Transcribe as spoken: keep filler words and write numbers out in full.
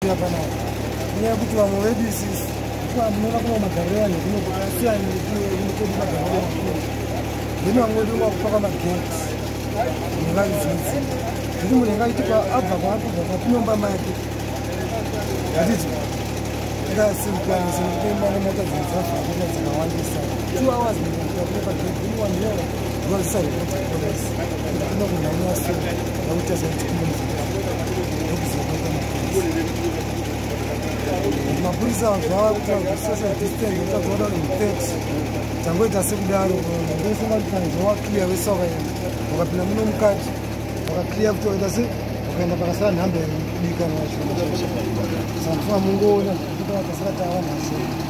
Yapana. Nya kuti vamwe vedu isisi. Kwa munoona kuma magariro nekunokasiyana nekuri magariro. Zvino vamwe vedu vakupaka mageti. Nevaidzidzi. Zvino munhu angaitika abva kwapo papinomba make. Hatiti. Ndasimpani sekutemba nemota dzinodzafa dzakawandisa. Two hours ndikuita pageti. Ini one year. Ndozisa report police. Ndinokunhanya so. Ndakuita sekuti mapurisa zvava kuti social distance utakuona nemupeti tangoita sekudaro ndofunga kuti kana zvawakliya vesoka wakapinda muno mukati wakakliya kuti waita se wakaenda pakasara nhamba yekudika nacho saka mungoona kuti vakasara tava nazvo